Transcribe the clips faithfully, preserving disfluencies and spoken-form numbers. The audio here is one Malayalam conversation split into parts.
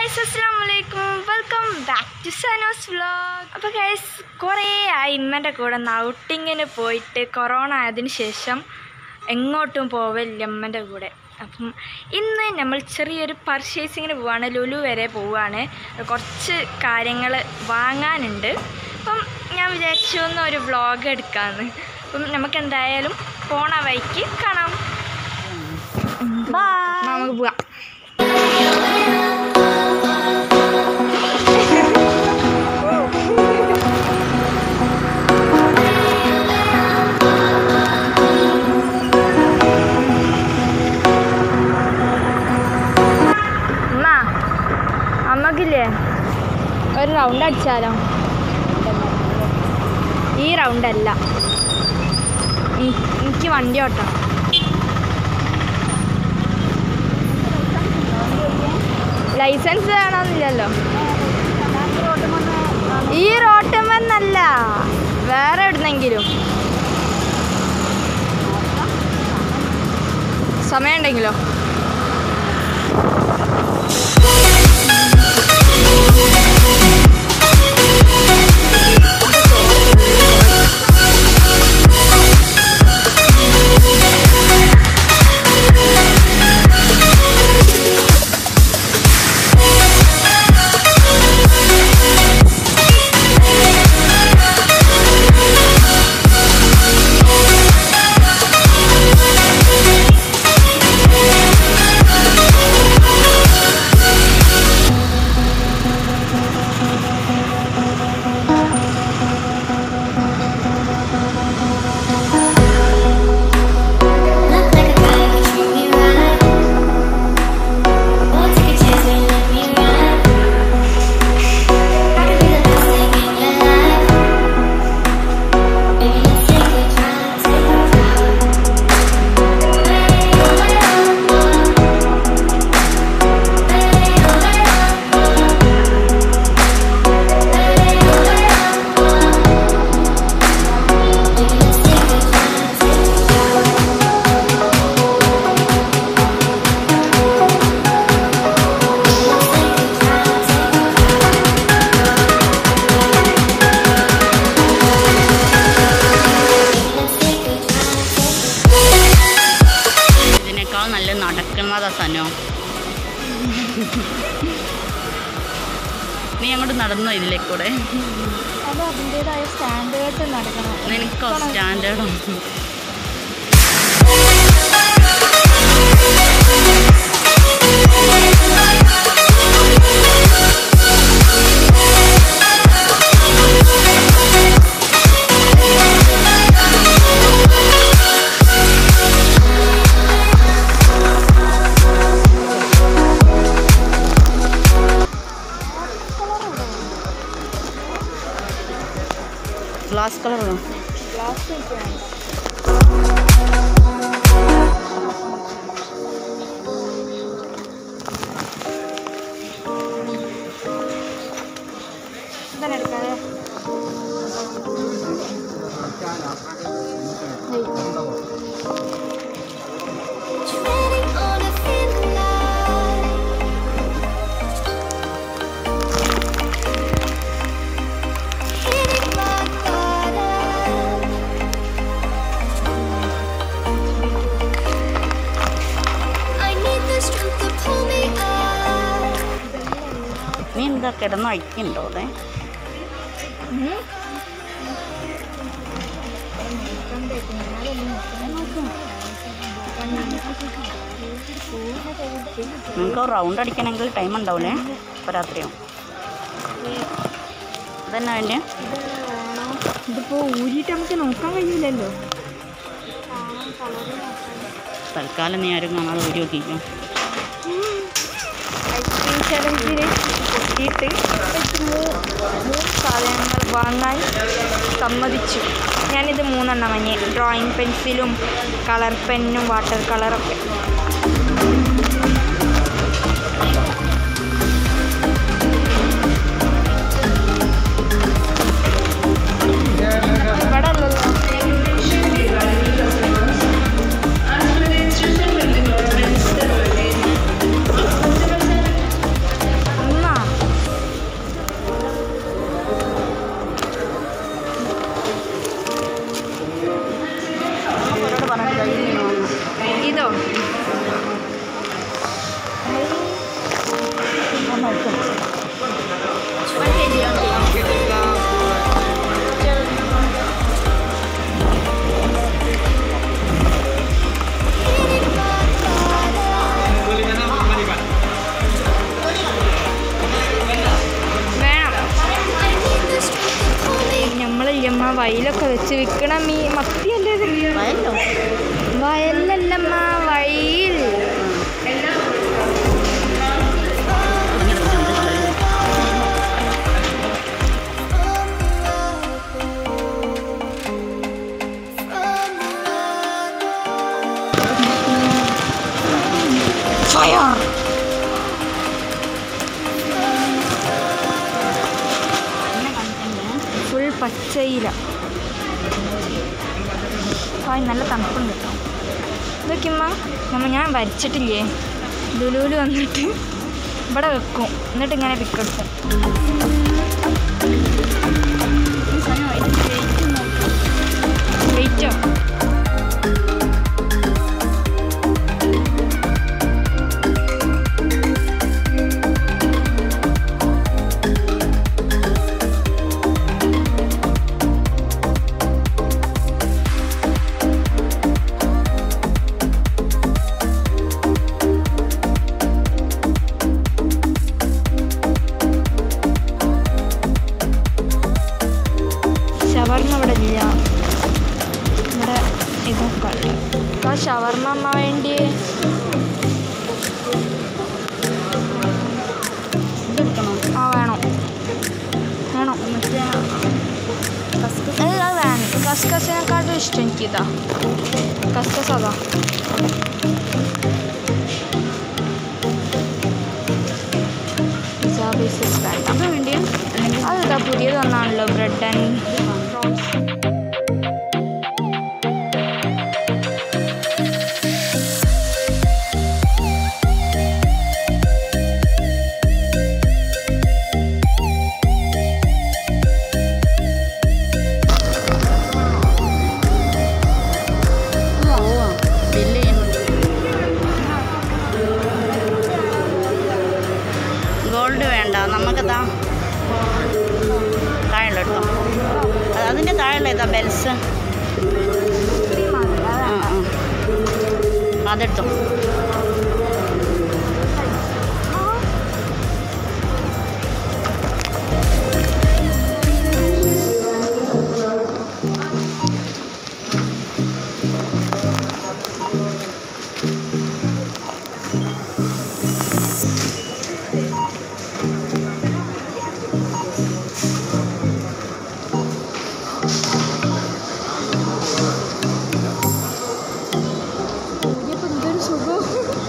guys, assalamualaikum. Welcome back to Sanos vlog. അപ്പോൾ guys, കുറേ ആയി ഇമ്മൻ്റെ കൂടെ ഔട്ടിങ്ങിന് പോയിട്ട് കൊറോണ ആയതിനു ശേഷം എങ്ങോട്ടും പോവില്ല ഇമ്മൻ്റെ കൂടെ. അപ്പം ഇന്ന് നമ്മൾ ചെറിയൊരു പർച്ചേസിങ്ങിന് പോവാണ്. ലുലു വരെ പോവുകയാണ്. കുറച്ച് കാര്യങ്ങൾ വാങ്ങാനുണ്ട്. അപ്പം ഞാൻ വിചാരിച്ചു ഒന്ന് ഒരു വ്ളോഗ് എടുക്കാമെന്ന്. അപ്പം നമുക്ക് എന്തായാലും പോണ വഴിക്ക് കാണാം. നമുക്ക് പോവാം. അമ്മക്കില്ലേ ഒരു റൗണ്ട് അടിച്ചാലോ? ഈ റൗണ്ടല്ല, എനിക്ക് വണ്ടി ഓട്ടണം. ലൈസൻസ് വേണമെന്നില്ലല്ലോ. ഈ റോട്ടുമെന്നല്ല, വേറെ എവിടുന്നെങ്കിലും സമയം ഉണ്ടെങ്കിലോ? നടക്കുന്നതാ സനോ. നീ അങ്ങോട്ട് നടന്നോ ഇതിലേ കൂടെ? അത് അതിൻ്റെതായ സ്റ്റാൻഡേർഡ് നടക്കണം. നിനക്കോ സ്റ്റാൻഡേർഡോ? ഗ്ലാസ് കളറാണോ? ഗ്ലാസ് ഇതാണ് എടുക്കാതെ. നീ എന്താ കിടന്ന് അഴിക്കുന്നുണ്ടോ? അതെ, നിങ്ങൾക്ക് റൗണ്ട് അടിക്കണമെങ്കിൽ ടൈം ഉണ്ടാവില്ലേ? ഇപ്പോൾ രാത്രിയാവും. ഇതന്നെ വേണ്ടേ? ഇതിപ്പോൾ ഊരിയിട്ട് നമുക്ക് നോക്കാൻ കഴിയില്ലല്ലോ. തൽക്കാലം നീ ആരും കാണാതെ ഊരി നോക്കിക്കും. ഐസ്ക്രീം ചലഞ്ചിന് കിട്ടിയിട്ട് മൂന്ന് സാധനങ്ങൾ വാങ്ങാൻ സമ്മതിച്ചു. ഞാനിത് മൂന്നെണ്ണം വാങ്ങി. ഡ്രോയിങ് പെൻസിലും കളർ പെന്നും വാട്ടർ കളറൊക്കെ. ഇവിടെ അല്ലല്ലോ. വയലില്ലമ്മ വയലൊക്കെ വെച്ച് വിൽക്കണ മീ മത്തിയല്ലേ ഇത്? വയലല്ലമ്മ വയൽ. Fire! ഫുൾ പച്ചയില. ആ നല്ല തണുപ്പുണ്ട് കേട്ടോ. ഇതൊക്കെയമ്മ നമ്മ ഞാൻ വരച്ചിട്ടില്ലേ ലുലുവിൽ വന്നിട്ട് ഇവിടെ വെക്കും, എന്നിട്ട് ഇങ്ങനെ പിക്കെടുക്കും. വെയിറ്റോ ഷവർമ്മ ഇവിടെ ഇല്ല. ഇവിടെ ഇതൊക്കെ ഉണ്ട്. അപ്പോൾ ഷവർമ്മ അമ്മ വേണ്ടി ആ വേണം വേണം അത് അത് വേണം. കസ്കസിനെക്കാട്ടും ഇഷ്ടം എനിക്കിതാ. കസ്കസ് അതാ. പിസ്സ പീസസ് വേണ്ട. വേണ്ടിയ അതാ പുതിയത് വന്നാണല്ലോ ബ്രെഡ് ആൻഡ് റോൾസ്. ഗോൾഡ് വേണ്ട, നമുക്കതാ താഴെയുള്ള കേട്ടോ. അതിൻ്റെ താഴെയുള്ള ഇതാ ബെൽസ്. ആ ആ അതെടുത്തോ. എന്തൊരു സുഖം.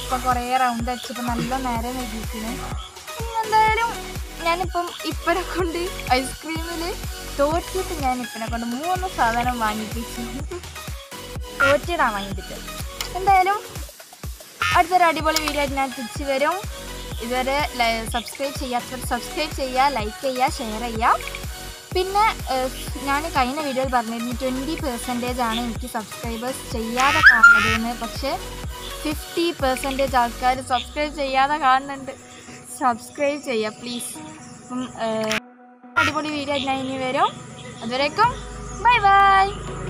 ഇപ്പം കുറേ റൗണ്ട് അടിച്ചപ്പോൾ നല്ല നേരം വൈകിയിരിക്കുന്നു. എന്തായാലും ഞാനിപ്പം ഇപ്പനെ കൊണ്ട് ഐസ്ക്രീമിൽ തോറ്റിട്ട് ഞാൻ ഇപ്പനെ കൊണ്ട് മൂന്ന് സാധനം വാങ്ങിപ്പിച്ചു. തോറ്റിടാൻ വാങ്ങിപ്പിച്ചു. എന്തായാലും അടുത്തൊരു അടിപൊളി വീഡിയോ ആയിട്ട് ഞാൻ തിരിച്ച് വരും. ഇതുവരെ സബ്സ്ക്രൈബ് ചെയ്യാത്തവർ സബ്സ്ക്രൈബ് ചെയ്യുക, ലൈക്ക് ചെയ്യുക, ഷെയർ ചെയ്യുക. പിന്നെ ഞാൻ കഴിഞ്ഞ വീഡിയോയിൽ പറഞ്ഞിരുന്നു ട്വൻറ്റി പെർസെൻറ്റേജ് ആണ് എനിക്ക് സബ്സ്ക്രൈബേഴ്സ് ചെയ്യാതെ കാണുന്നതെന്ന്. പക്ഷേ ഫിഫ്റ്റി പെർസെൻറ്റേജ് ആൾക്കാർ സബ്സ്ക്രൈബ് ചെയ്യാതെ കാണുന്നുണ്ട്. സബ്സ്ക്രൈബ് ചെയ്യുക പ്ലീസ്. അപ്പം അടിപൊളി വീഡിയോ ഞാൻ ഇനി വരും. അതുവരേക്കും ബൈ ബൈ.